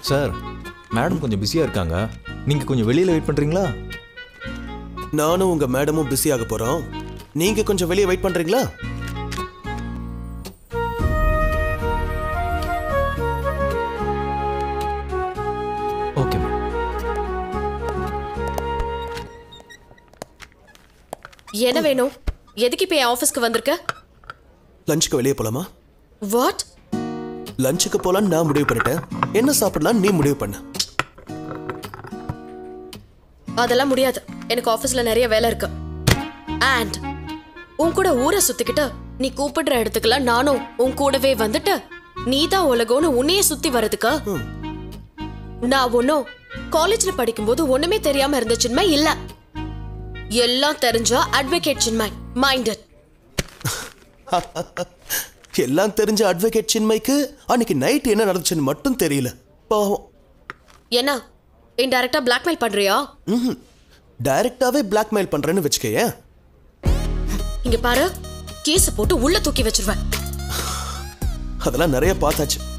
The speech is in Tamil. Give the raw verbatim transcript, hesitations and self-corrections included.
சார், மேடம் கொஞ்சம் பிஸியாக இருக்காங்க. நீங்கள் கொஞ்சம் வெளியில் வெயிட் பண்ணுறீங்களா? நானும் உங்கள் மேடமும் பிஸியாக போகிறோம். நீங்கள் கொஞ்சம் வெளியே வெயிட் பண்ணுறீங்களா? ஓகே. என்ன வேணும்? எதுக்கு இப்போ என் ஆஃபீஸ்க்கு வந்திருக்க? லஞ்சுக்கு வெளியே போலாமா? வாட்? லஞ்சுக்கு போலான்னு நான் முடிவு பண்ணிட்டேன். என்ன சாப்பிடலாம் நீ முடிவு பண்ண. அதெல்லாம் முடியாது. எனக்கு ஆஃபீஸ்ல நிறைய வேலை இருக்கு. அண்ட் உன் கூட ஊரை சுத்திக்கிட்டு நீ கூப்பிடுற இடத்துக்குலாம் நானும் உன் கூடவே வந்துட்டு நீ தான் உலகம்னு உன்னையே சுத்தி வர்றதுக்கு நான் ஒன்னும் காலேஜ்ல படிக்கும்போது ஒண்ணுமே தெரியாம இருந்த சின்மை இல்ல. எல்லாம் தெரிஞ்சா அட்வொகேட் சின்மை மைண்டட். எல்லாம் தெரிஞ்ச அட்வொகேட் சின்மைக்கு அன்னைக்கு நைட் என்ன நடந்துச்சுன்னு மட்டும் தெரியல. பாவம். என்ன இன்டைரக்டா பிளாக்மெயில் பண்றியா? ம், டைரக்டாவே பிளாக்மெயில் பண்றேன்னு வச்சுக்கயே. இங்க பாரு, கேஸ் போட்டு உள்ள தூக்கி வச்சிருவேன். அதெல்லாம் நிறைய பார்த்தாச்சு.